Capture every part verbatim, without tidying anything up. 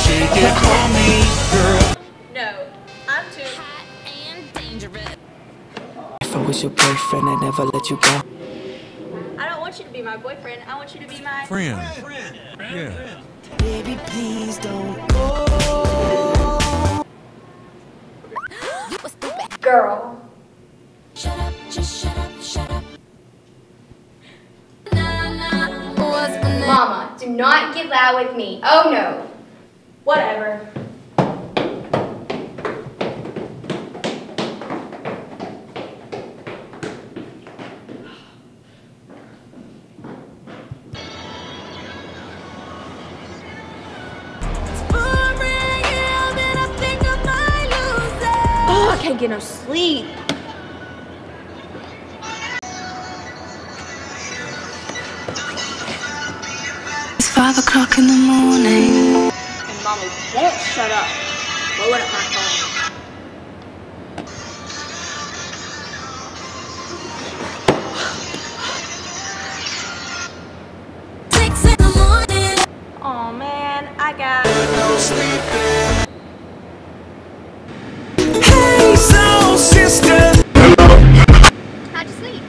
shake it for me, girl. No, I'm too hot and dangerous. If I was your boyfriend, I'd never let you go. I don't want you to be my boyfriend. I want you to be my Friend. Friend. Yeah. Baby, please don't go. Girl. Shut up, just shut up, shut up. Mama, do not get loud with me. Oh no. Whatever. Oh, I can't get no sleep. It's five o'clock in the morning. And Mama won't shut up. Blowing up my phone. Six in the morning. Oh man, I got no sleep. Hey, soul sister. How'd you sleep?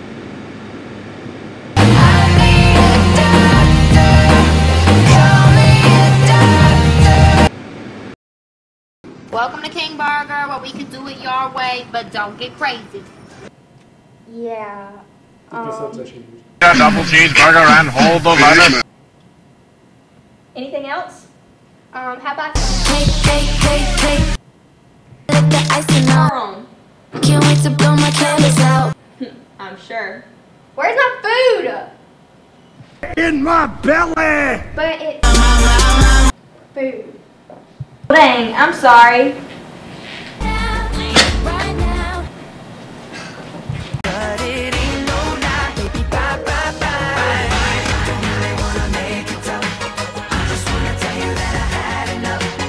Welcome to King Burger, where we can do it your way, but don't get crazy. Yeah. Um, A double cheeseburger and hold the lettuce. anything else? Um, how about Cake, cake, cake, cake. Let the icing on. Can't wait to blow my candles out. I'm sure. where's my food? In my belly. But it's food. Dang, I'm sorry.